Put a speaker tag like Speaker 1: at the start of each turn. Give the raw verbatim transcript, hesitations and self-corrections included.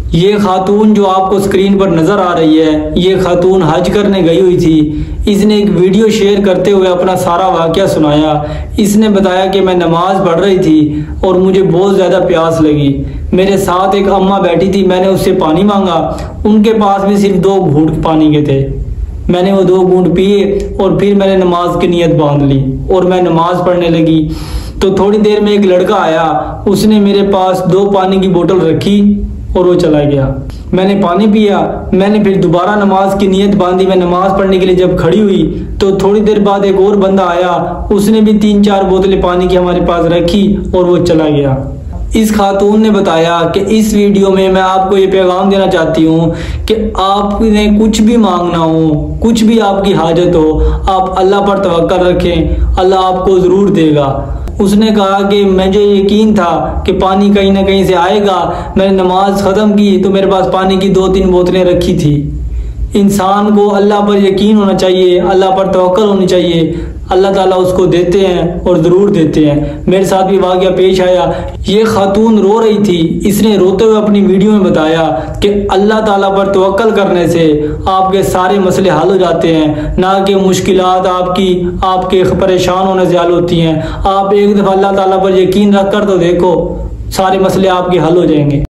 Speaker 1: ये खातून जो आपको स्क्रीन पर नज़र आ रही है, ये खातून हज करने गई हुई थी। इसने एक वीडियो शेयर करते हुए अपना सारा वाक़या सुनाया। इसने बताया कि मैं नमाज़ पढ़ रही थी और मुझे बहुत ज़्यादा प्यास लगी। मेरे साथ एक अम्मा बैठी थी, मैंने उससे पानी मांगा। उनके पास भी सिर्फ दो घूंट पानी के थे। मैंने वो दो घूंट पिए और फिर मैंने नमाज की नीयत बांध ली और मैं नमाज पढ़ने लगी। तो थोड़ी देर में एक लड़का आया, उसने मेरे पास दो पानी की बोतल रखी और वो चला गया। मैंने पानी पिया, मैंने फिर दोबारा नमाज की नीयत बांधी। मैं नमाज पढ़ने के लिए जब खड़ी हुई तो थोड़ी देर बाद एक और बंदा आया, उसने भी तीन चार बोतलें पानी की हमारे पास रखी और वो चला गया। इस खातून ने बताया कि इस वीडियो में मैं आपको ये पैगाम देना चाहती हूँ कि आपने कुछ भी मांगना हो, कुछ भी आपकी हाजत हो, आप अल्लाह पर तवक्कल रखें, अल्लाह आपको ज़रूर देगा। उसने कहा कि मुझे यकीन था कि पानी कहीं ना कहीं से आएगा। मैंने नमाज ख़त्म की तो मेरे पास पानी की दो तीन बोतलें रखी थी। इंसान को अल्लाह पर यकीन होना चाहिए, अल्लाह पर तवक्कल होनी चाहिए। अल्लाह ताला उसको देते हैं और ज़रूर देते हैं। मेरे साथ भी वाक़या पेश आया। ये खातून रो रही थी। इसने रोते हुए अपनी वीडियो में बताया कि अल्लाह ताला पर तवक्कल करने से आपके सारे मसले हल हो जाते हैं, ना कि मुश्किलात आपकी आपके परेशान होने से हल होती हैं। आप एक दफ़ा अल्लाह ताला पर यकीन रख कर तो देखो, सारे मसले आपके हल हो जाएंगे।